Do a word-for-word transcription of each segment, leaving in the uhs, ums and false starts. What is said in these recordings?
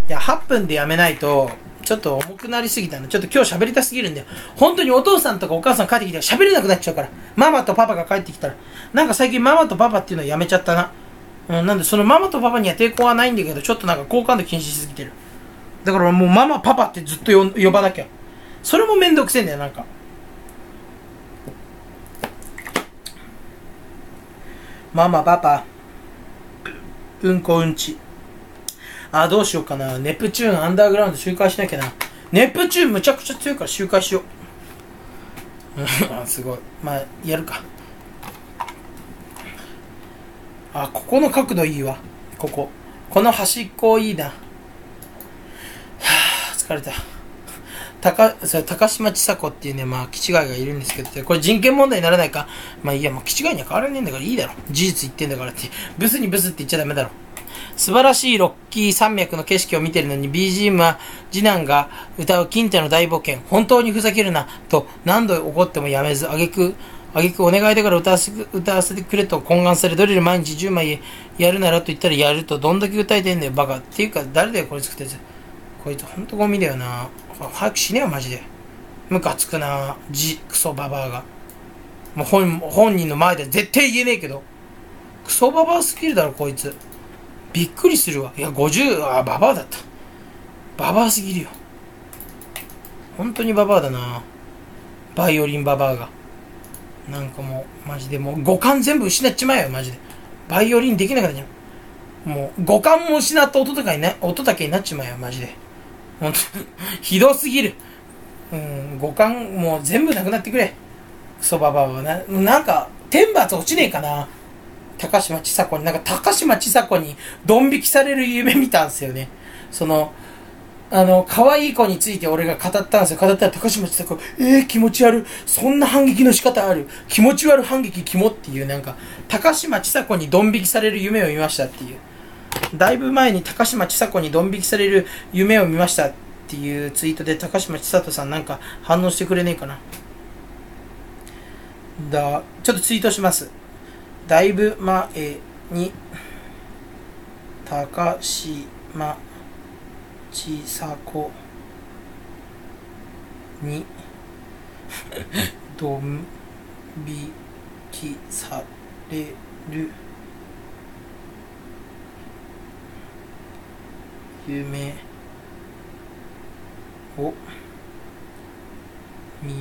いや、はっぷんでやめないと、ちょっと重くなりすぎたの。ちょっと今日喋りたすぎるんだよ。本当にお父さんとかお母さん帰ってきたら喋れなくなっちゃうから。ママとパパが帰ってきたら。なんか最近ママとパパっていうのやめちゃったな。うん、なんでそのママとパパには抵抗はないんだけど、ちょっとなんか好感度気にしすぎてる。だからもうママパパってずっと呼呼ばなきゃ。それもめんどくせえんだよ、なんか。ママパパ。うんこうんち。あ、どうしようかな。ネプチューンアンダーグラウンド周回しなきゃな。ネプチューンむちゃくちゃ強いから周回しよう。すごい。まあ、やるか。あ、ここの角度いいわ。ここ。この端っこいいな。はぁ、疲れた。高、それ高島ちさ子っていうね、まあ、気違いがいるんですけど、これ人権問題にならないか。まあいいや、もう気違いには変わらねえんだからいいだろ。事実言ってんだからって。ブスにブスって言っちゃダメだろ。素晴らしいロッキー山脈の景色を見てるのに ビージーエム は次男が歌う金太の大冒険、本当にふざけるなと何度怒ってもやめず、あげくあげくお願いだから歌わせ歌わせてくれと懇願され、ドリル毎日じゅうまいやるならと言ったらやると、どんだけ歌えてんだよバカっていうか、誰だよこれ作ったやつ。こいつほんとゴミだよな。早く死ねよマジで。ムカつくな、じクソババアが。もう 本, 本人の前で絶対言えねえけど、クソババアすぎるだろこいつ。びっくりするわ。いや、ごじゅう、あ、ババアだった。ババアすぎるよ。本当にババアだな。バイオリンババアが。なんかもう、マジでもう五感全部失っちまえよ、マジで。バイオリンできなくなっちゃう。もう、五感も失った音とかにな、音だけになっちまえよ、マジで。本当ひどすぎる。うん、五感もう全部なくなってくれ。クソババアはな。なんか、天罰落ちねえかな。高島ちさ子に、なんか高島ちさ子にドン引きされる夢見たんですよね。その、あの、可愛い子について俺が語ったんですよ。語ったら高島ちさ子、えー、気持ち悪い。そんな反撃の仕方ある。気持ち悪い反撃、キモっていう、なんか、高島ちさ子にドン引きされる夢を見ましたっていう。だいぶ前に高島ちさ子にドン引きされる夢を見ましたっていうツイートで、高島ちさ子さんなんか反応してくれねえかな。だ、ちょっとツイートします。だいぶ前に高島ちさ子にドン引きされる夢を見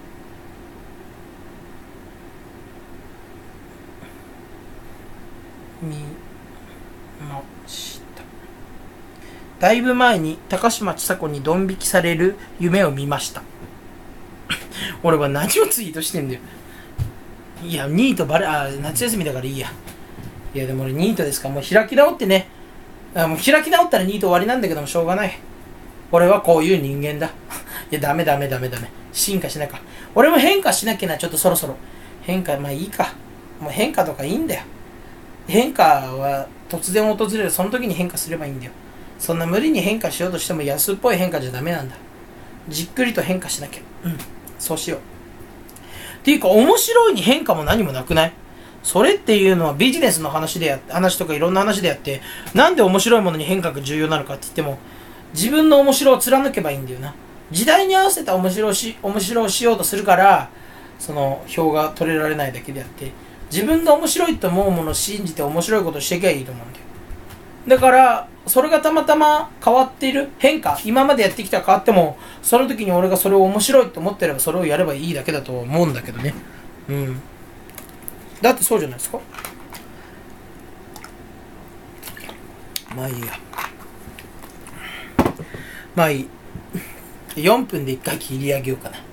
見ました。だいぶ前に高島ちさ子にドン引きされる夢を見ました。俺は何をツイートしてんだよ。いや、ニートバレ、あ、夏休みだからいいや。いや、でも俺ニートですから、もう開き直ってね。あ、もう開き直ったらニート終わりなんだけどもしょうがない。俺はこういう人間だ。いや、ダメダメダメダメ。進化しなきゃ。俺も変化しなきゃな、ちょっとそろそろ。変化、まあいいか。もう変化とかいいんだよ。変化は突然訪れる。その時に変化すればいいんだよ。そんな無理に変化しようとしても安っぽい変化じゃダメなんだ。じっくりと変化しなきゃ。うん、そうしよう。っていうか、面白いに変化も何もなくない？それっていうのはビジネスの話でやって話とかいろんな話でやって、なんで面白いものに変化が重要なのかって言っても、自分の面白を貫けばいいんだよな。時代に合わせた面白をし面白をしようとするから、その票が取れられないだけであって、自分が面白いと思うものを信じて面白いことをしていけばいいと思うんだよ。だからそれがたまたま変わっている変化、今までやってきた変わっても、その時に俺がそれを面白いと思ってればそれをやればいいだけだと思うんだけどね。うん。だってそうじゃないですか。まあいいや。まあいい。よんぷんでいっかい切り上げようかな。